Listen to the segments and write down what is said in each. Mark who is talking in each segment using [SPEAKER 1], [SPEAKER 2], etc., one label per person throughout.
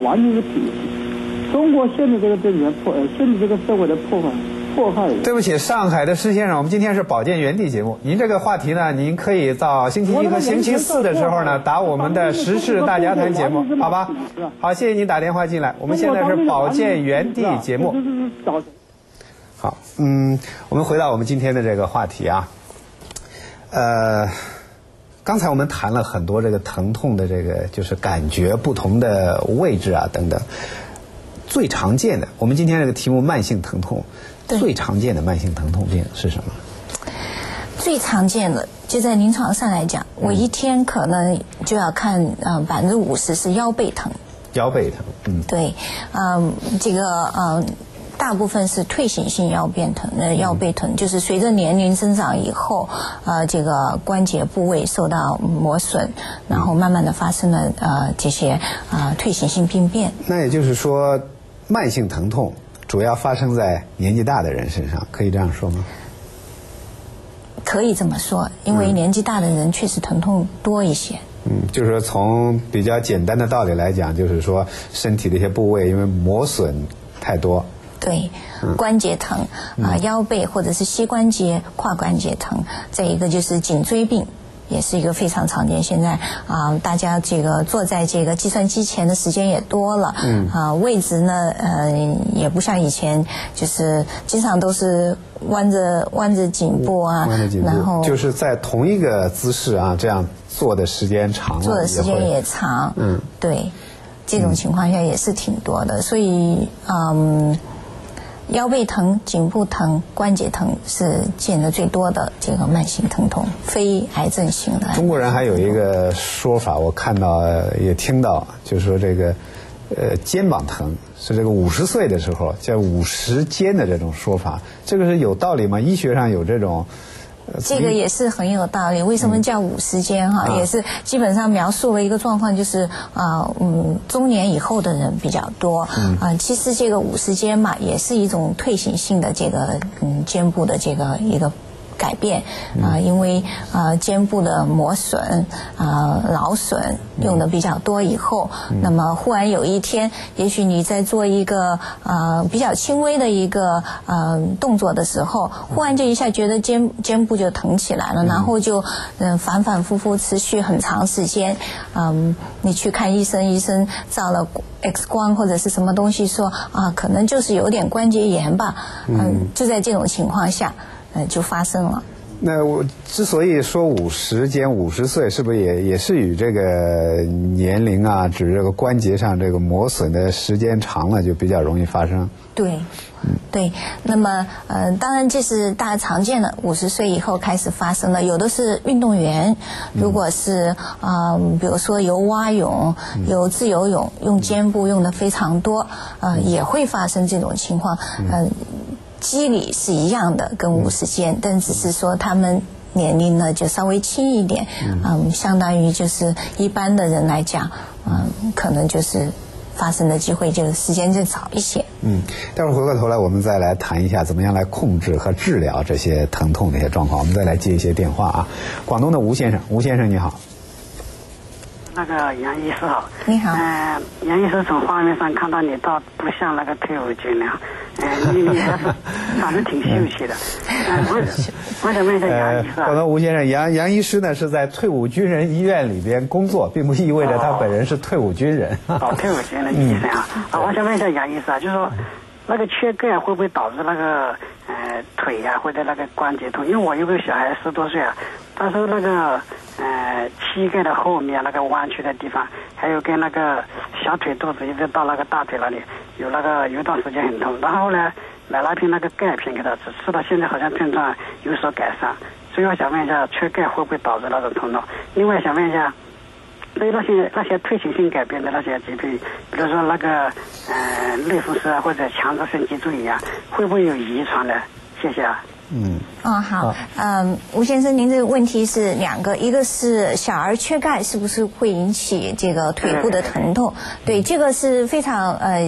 [SPEAKER 1] 完全是体系。中国现在这个政权现在这个社会的迫害。
[SPEAKER 2] 对不起，上海的施先生，我们今天是保健原地节目，您这个话题呢，您可以到星期一和星期四的时候呢，打我们的时事大家谈节目，好吧？好，谢谢您打电话进来。我们现在是保健原地节目。好，我们回到我们今天的这个话题啊，刚才我们谈了很多这个疼痛的这个就是感觉不同的位置啊等等，最常见的，我们今天这个题目慢性疼痛。最常见的慢性疼痛病是什么？
[SPEAKER 3] 最常见的就在临床上来讲，我一天可能就要看50%是腰背疼。腰背疼，对，这个大部分是退行性腰背疼，就是随着年龄增长以后，这个关节部位受到磨损，然后慢慢的发生了这些退行性病变。
[SPEAKER 2] 那也就是说，慢性疼痛主要发生在年纪大的人身上，可以这样说吗？
[SPEAKER 3] 可以这么说，因为年纪大的人确实疼痛多一些。
[SPEAKER 2] 就是说从比较简单的道理来讲，就是说身体的一些部位因为磨损太多。
[SPEAKER 3] 对，关节疼腰背或者是膝关节、胯关节疼，再一个就是颈椎病。也是一个非常常见，现在大家这个坐在这个计算机前的时间也多了，位置呢也不像以前，就是经常都是弯着颈部啊，然后
[SPEAKER 2] 就是在同一个姿势啊，这样坐的时间长了，
[SPEAKER 3] 坐的时间也长，对，这种情况下也是挺多的，所以腰背疼、颈部疼、关节疼是见得最多的这个慢性疼痛，非癌症型的。
[SPEAKER 2] 中国人还有一个说法，我看到也听到，就是说这个肩膀疼是这个50岁的时候叫50肩的这种说法，这个是有道理吗？医学上有这种？
[SPEAKER 3] 这个也是很有道理。为什么叫50肩也是基本上描述了一个状况，就是中年以后的人比较多。其实这个50肩嘛，也是一种退行性的这个肩部的这个一个改变因为肩部的磨损劳损用的比较多以后，那么忽然有一天，也许你在做一个比较轻微的一个动作的时候，忽然就一下觉得肩部就疼起来了，然后就反反复复持续很长时间。你去看医生，医生照了 X 光或者是什么东西说可能就是有点关节炎吧。就在这种情况下就发生了。
[SPEAKER 2] 那我之所以说50肩50岁，是不是也是与这个年龄啊，指这个关节上这个磨损的时间长了，就比较容易发生？对，
[SPEAKER 3] 对。那么当然这是大家常见的，50岁以后开始发生的，有的是运动员，如果是比如说游蛙泳、游自由泳，用肩部用的非常多，也会发生这种情况。机理是一样的，跟50肩，但只是说他们年龄呢就稍微轻一点，相当于就是一般的人来讲，可能就是发生的机会就是时间就早一些。
[SPEAKER 2] 待会儿回过头来我们再来谈一下怎么样来控制和治疗这些疼痛的一些状况。我们再来接一些电话啊。广东的吴先生，吴先生你好。
[SPEAKER 4] 那个杨医师好。
[SPEAKER 3] 你好。
[SPEAKER 4] 杨医师从画面上看到你倒不像那个退伍军人，你还是长得挺秀气的。我想问一下杨医师。
[SPEAKER 2] 广东吴先生，杨医师呢是在退伍军人医院里边工作，并不意味着他本人是退伍军人。
[SPEAKER 4] 退伍军人医生我想问一下杨医师就是说那个缺钙会不会导致那个腿或者那个关节痛？因为我有个小孩10多岁他说那个膝盖的后面那个弯曲的地方，还有跟那个小腿肚子一直到那个大腿那里有一段时间很痛，然后呢买了瓶那个钙片给他吃到现在好像症状有所改善，所以我想问一下缺钙会不会导致那种疼痛？另外想问一下对那些退行性改变的那些疾病，比如说那个类风湿或者强直性脊柱炎会不会有遗传的？谢谢
[SPEAKER 3] 好。吴先生，您这个问题是2个，一个是小儿缺钙是不是会引起这个腿部的疼痛？对，这个是非常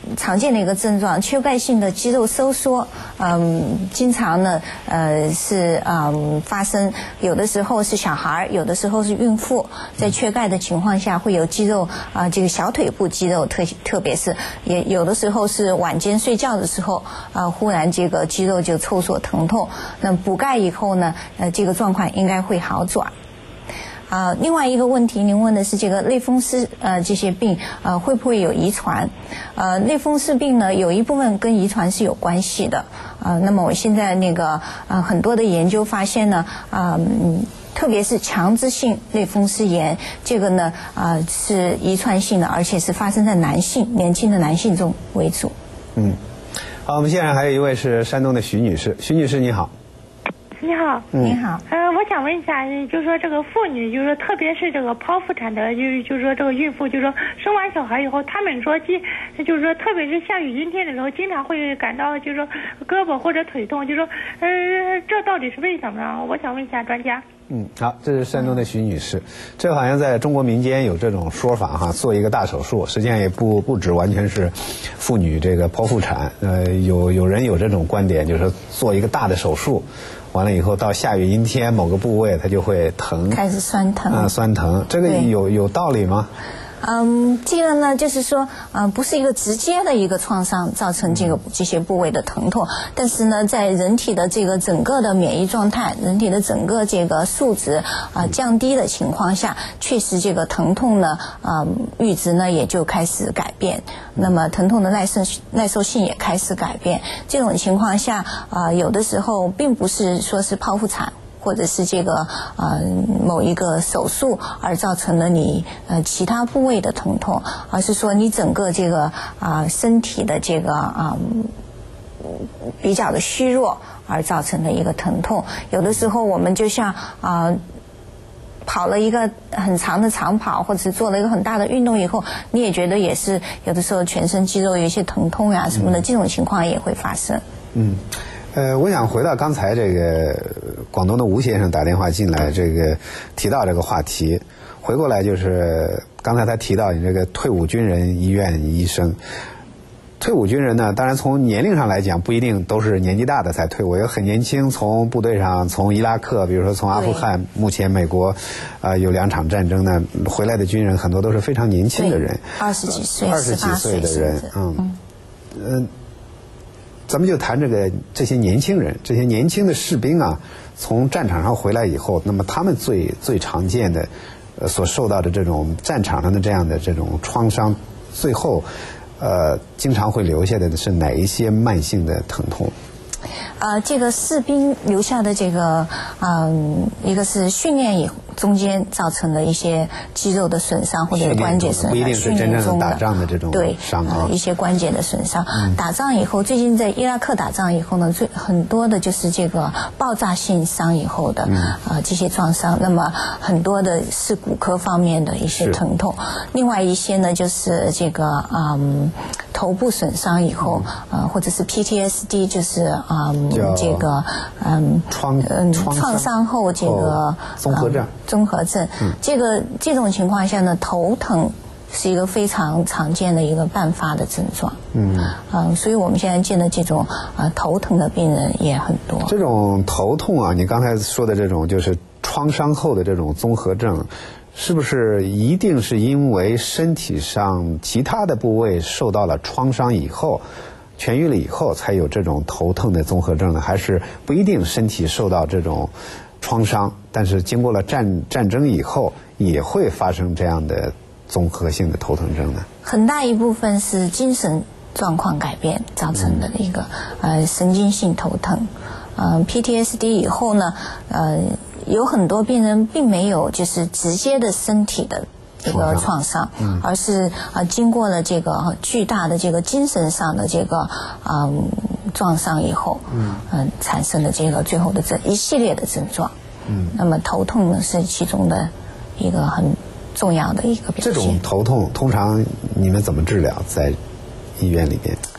[SPEAKER 3] 常见的一个症状，缺钙性的肌肉收缩，经常呢，是发生，有的时候是小孩，有的时候是孕妇，在缺钙的情况下会有肌肉这个小腿部肌肉特别是也有的时候是晚间睡觉的时候忽然这个肌肉就抽搐疼痛，那补钙以后呢，这个状况应该会好转。另外一个问题，您问的是这个类风湿这些病会不会有遗传？类风湿病呢，有一部分跟遗传是有关系的。那么我现在那个很多的研究发现呢，特别是强直性类风湿炎，这个呢是遗传性的，而且是发生在男性年轻的男性中为主。
[SPEAKER 2] 好，我们现在还有一位是山东的徐女士，徐女士你好。
[SPEAKER 5] 你好，
[SPEAKER 3] 你好。
[SPEAKER 5] 我想问一下，就是说这个妇女，就是说特别是这个剖腹产的，就是说这个孕妇，就是说生完小孩以后，他们说就是说特别是下雨阴天的时候，经常会感到就是说胳膊或者腿痛，就是说这到底是为什么呢？我想问一下专家。
[SPEAKER 2] 好，这是山东的徐女士，这好像在中国民间有这种说法哈，做一个大手术，实际上也不止完全是妇女这个剖腹产，有人有这种观点，就是说做一个大的手术，完了以后到下雨阴天某个部位它就会疼，
[SPEAKER 3] 开始酸疼，
[SPEAKER 2] 酸疼，这个有道理吗？
[SPEAKER 3] 这个呢，就是说，不是一个直接的一个创伤造成这些部位的疼痛，但是呢，在人体的这个整个的免疫状态、人体的整个这个数值降低的情况下，确实这个疼痛呢，阈值呢也就开始改变，那么疼痛的耐受性也开始改变。这种情况下，有的时候并不是说是剖腹产，或者是这个某一个手术而造成了你其他部位的疼痛，而是说你整个这个身体的这个比较的虚弱而造成的一个疼痛。有的时候我们就像跑了一个很长的长跑，或者是做了一个很大的运动以后，你也觉得也是有的时候全身肌肉有一些疼痛呀什么的，这种情况也会发生。
[SPEAKER 2] 我想回到刚才这个广东的吴先生打电话进来，这个提到这个话题，回过来就是刚才他提到你这个退伍军人医院医生，退伍军人呢，当然从年龄上来讲不一定都是年纪大的才退伍，有很年轻，从部队上从伊拉克，比如说从阿富汗，目前美国有2场战争呢，回来的军人很多都是非常年轻的人
[SPEAKER 3] ，20几岁、
[SPEAKER 2] 20几岁的人，咱们就谈这些年轻人，这些年轻的士兵啊，从战场上回来以后，那么他们最常见的所受到的这种战场上的这样的这种创伤，最后经常会留下的是哪一些慢性的疼痛？
[SPEAKER 3] 这个士兵留下的这个一个是训练中间造成的一些肌肉的损伤或者关节损伤，
[SPEAKER 2] 不一定是真正打仗的这种伤啊，
[SPEAKER 3] 一些关节的损伤。打仗以后，最近在伊拉克打仗以后呢，很多的就是这个爆炸性伤以后的这些创伤，那么很多的是骨科方面的一些疼痛，另外一些呢就是这个头部损伤以后或者是 PTSD， 就是这个创伤后这个综合症，这种情况下呢，头疼是一个非常常见的一个伴发的症状。所以我们现在见的这种头疼的病人也很多。
[SPEAKER 2] 这种头痛啊，你刚才说的这种就是创伤后的这种综合症，是不是一定是因为身体上其他的部位受到了创伤以后，痊愈了以后才有这种头疼的综合症呢？还是不一定身体受到这种创伤，但是经过了战争以后也会发生这样的综合性的头疼症呢？很
[SPEAKER 3] 大一部分是精神状况改变造成的一个神经性头疼。PTSD 以后呢，有很多病人并没有就是直接的身体的这个创伤，而是经过了这个巨大的这个精神上的这个创伤以后，产生的这个最后的这一系列的症状。那么头痛呢是其中的一个很重要的一个表现。
[SPEAKER 2] 这种头痛通常你们怎么治疗在医院里边？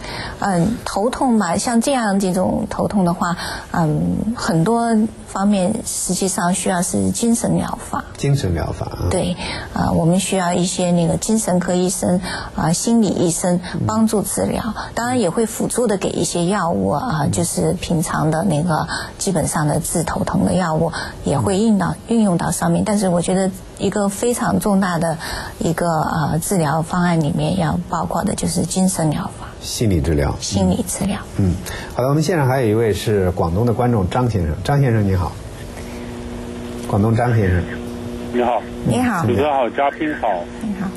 [SPEAKER 3] 头痛吧，像这样这种头痛的话，很多方面实际上需要是精神疗法。
[SPEAKER 2] 精神疗法啊。
[SPEAKER 3] 对，我们需要一些那个精神科医生心理医生帮助治疗，当然也会辅助的给一些药物就是平常的那个基本上的治头痛的药物也会运用到上面，但是我觉得一个非常重大的一个治疗方案里面要包括的就是精神疗法、
[SPEAKER 2] 心理治疗。
[SPEAKER 3] 心理治疗。
[SPEAKER 2] 好的，我们现场还有一位是广东的观众张先生，张先生你好。广东张先生。
[SPEAKER 6] 你好。
[SPEAKER 3] 你好。
[SPEAKER 6] 主持人好，嘉宾好。
[SPEAKER 3] 你好。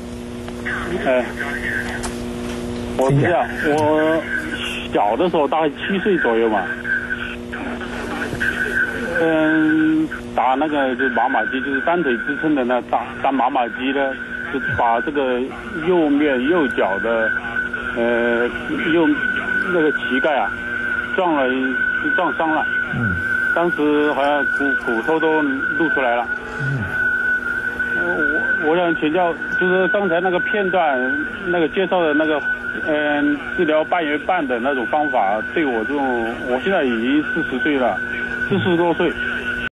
[SPEAKER 6] 我是这样，我小的时候大概7岁左右嘛，打那个就是马马机，就是单腿支撑的那打马马机呢，就把这个右脚的右那个膝盖啊撞伤了。当时好像骨头都露出来了。我想请教，就是刚才那个片段那个介绍的那个治疗半月半的那种方法，对我这种我现在已经40岁了，40多岁，